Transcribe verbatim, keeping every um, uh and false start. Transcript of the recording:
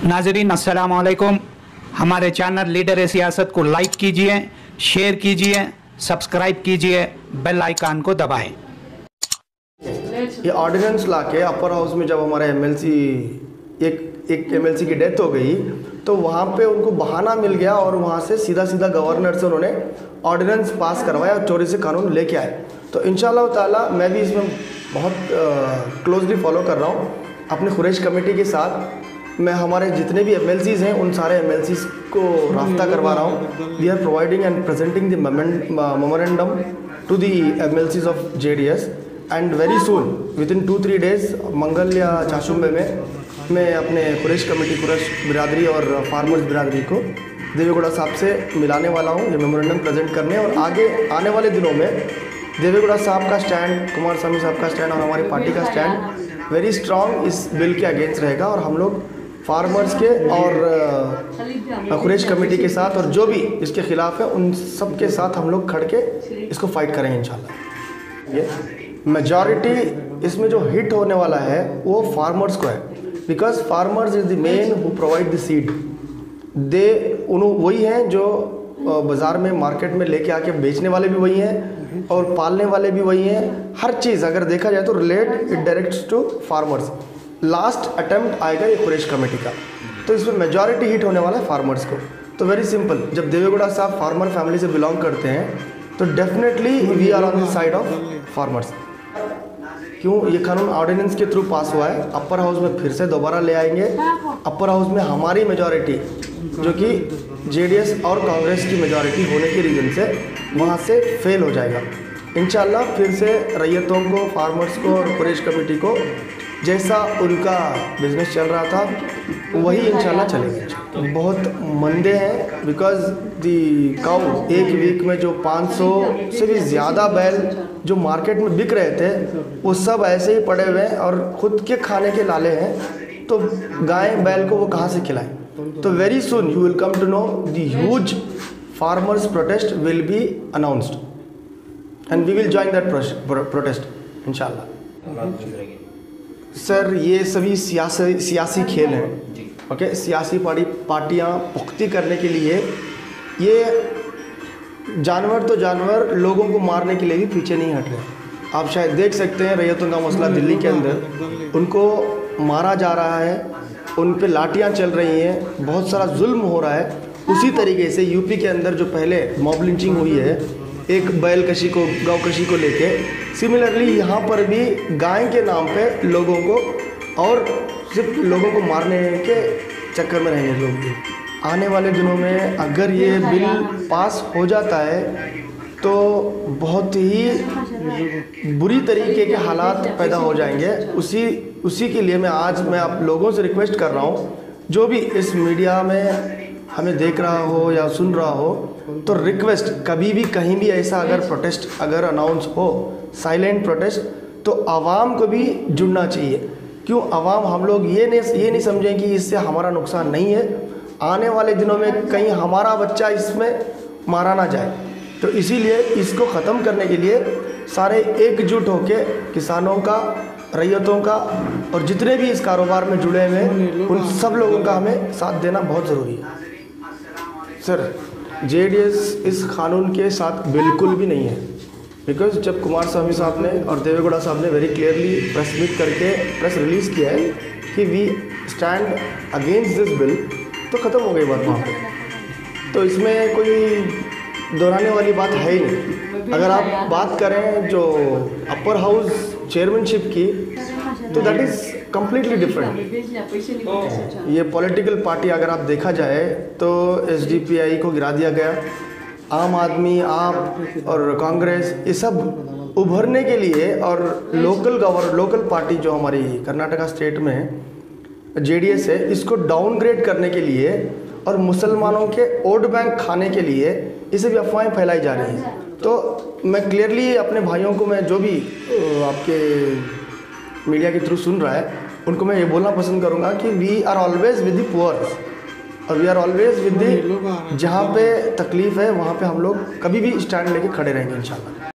नाज़रीन अस्सलाम वालेकुम। हमारे चैनल लीडर सियासत को लाइक कीजिए, शेयर कीजिए, सब्सक्राइब कीजिए, बेल आइकन को दबाएं। ये ऑर्डिनेंस लाके अपर हाउस में जब हमारा एमएलसी एक एक एमएलसी की डेथ हो गई तो वहाँ पे उनको बहाना मिल गया और वहाँ से सीधा सीधा गवर्नर से उन्होंने ऑर्डिनेंस पास करवाया और चोरी से कानून लेके आए। तो इंशाल्लाह ताला मैं भी इसमें बहुत क्लोजली फॉलो कर रहा हूँ अपने खुरेश कमेटी के साथ। मैं हमारे जितने भी एमएलसीज़ हैं उन सारे एमएलसीज़ को राब्ता करवा रहा हूँ। We are providing and presenting the memorandum to the MLCs of JDS and very soon within two three days मंगल या चाशुम्बे में मैं अपने कुरैश कमेटी कुरैश बिरादरी और फार्मर्स बिरादरी को देवेगौड़ा साहब से मिलाने वाला हूँ ये मेमोरेंडम प्रेजेंट करने। और आगे आने वाले दिनों में देवेगौड़ा साहब का स्टैंड, कुमार स्वामी साहब का स्टैंड और हमारी पार्टी का स्टैंड वेरी स्ट्रॉन्ग इस बिल के अगेंस्ट रहेगा और हम लोग फार्मर्स के और कुरैश कमेटी के साथ और जो भी इसके ख़िलाफ़ है उन सब के साथ हम लोग खड़ के इसको फाइट करेंगे इंशाल्लाह। ये मेजॉरिटी इसमें जो हिट होने वाला है वो फार्मर्स को है, because farmers is the main who provide the seed. दे उन वही हैं जो बाज़ार में मार्केट में लेके आके बेचने वाले भी वही हैं और पालने वाले भी वही हैं। हर चीज़ अगर देखा जाए तो relate it directs to farmers. Last attempt आएगा ये कुरैश कमेटी का, तो इसमें मेजॉरिटी हिट होने वाला है फार्मर्स को। तो वेरी सिंपल, जब देवेगौड़ा साहब फार्मर फैमिली से बिलोंग करते हैं तो definitely we are on the side of farmers. क्यों ये कानून ऑर्डिनेंस के थ्रू पास हुआ है, अपर हाउस में फिर से दोबारा ले आएंगे। अपर हाउस में हमारी मेजॉरिटी जो कि जेडीएस और कांग्रेस की मेजॉरिटी होने के रीज़न से वहाँ से फेल हो जाएगा। इंशाल्लाह फिर से रैयतों को, फार्मर्स को और कुरैश कमेटी को जैसा उनका बिजनेस चल रहा था वही इंशाल्लाह चलेगा। बहुत मंदे हैं बिकॉज दी काउ एक वीक में जो पाँच सौ से भी ज़्यादा बैल जो मार्केट में बिक रहे थे वो सब ऐसे ही पड़े हुए हैं और ख़ुद के खाने के लाले हैं। तो गाय बैल को वो कहाँ से खिलाएं? तो very soon you will come to know the huge farmers protest will be announced and we will join that protest इंशाल्लाह। सर ये सभी सियासी सियासी खेल हैं, ओके okay? सियासी पार्टी पार्टियाँ पुख्ती करने के लिए ये जानवर तो जानवर लोगों को मारने के लिए भी पीछे नहीं हट रहे। आप शायद देख सकते हैं रैयतों का मसला दिल्ली के अंदर, उनको मारा जा रहा है, उन पे लाठियाँ चल रही हैं, बहुत सारा जुल्म हो रहा है। उसी तरीके से यूपी के अंदर जो पहले मॉब लिंचिंग हुई है एक बैल कशी को, गौ कशी को लेके, सिमिलरली यहाँ पर भी गाय के नाम पे लोगों को और सिर्फ लोगों को मारने के चक्कर में रहेंगे लोग। आने वाले दिनों में अगर ये बिल पास हो जाता है तो बहुत ही बुरी तरीके के हालात पैदा हो जाएंगे। उसी उसी के लिए मैं आज मैं आप लोगों से रिक्वेस्ट कर रहा हूँ, जो भी इस मीडिया में हमें देख रहा हो या सुन रहा हो, तो रिक्वेस्ट कभी भी कहीं भी ऐसा अगर प्रोटेस्ट अगर अनाउंस हो, साइलेंट प्रोटेस्ट, तो आवाम को भी जुड़ना चाहिए। क्यों आवाम, हम लोग ये नहीं ये नहीं समझें कि इससे हमारा नुकसान नहीं है, आने वाले दिनों में कहीं हमारा बच्चा इसमें मारा ना जाए। तो इसीलिए इसको ख़त्म करने के लिए सारे एकजुट होकर किसानों का, रैयतों का और जितने भी इस कारोबार में जुड़े हुए हैं उन सब लोगों का हमें साथ देना बहुत ज़रूरी है। सर जेडीएस इस कानून के साथ बिल्कुल भी नहीं है, बिकॉज जब कुमार स्वामी साहब ने और देवेगौड़ा साहब ने वेरी क्लियरली प्रेस मीट करके प्रेस रिलीज़ किया है कि we stand against this bill, तो ख़त्म हो गई बात वहाँ पे। तो इसमें कोई दोहराने वाली बात है ही नहीं। अगर आप बात करें जो अपर हाउस चेयरमैनशिप की, तो दैट इज़ कम्प्लीटली डिफरेंट। ये पॉलिटिकल पार्टी अगर आप देखा जाए तो एसडीपीआई को गिरा दिया गया, आम आदमी, आप और कांग्रेस, ये सब उभरने के लिए और लोकल गवर लोकल पार्टी जो हमारी कर्नाटका स्टेट में जेडीएस है, इसको डाउनग्रेड करने के लिए और मुसलमानों के वोट बैंक खाने के लिए इसे भी अफवाहें फैलाई जा रही हैं। तो मैं क्लियरली अपने भाइयों को, मैं जो भी आपके मीडिया के थ्रू सुन रहा है उनको मैं ये बोलना पसंद करूँगा कि we are always with the poor और we are always with the, जहाँ पे तकलीफ़ है वहाँ पे हम लोग कभी भी स्टैंड लेके खड़े रहेंगे इंशाल्लाह।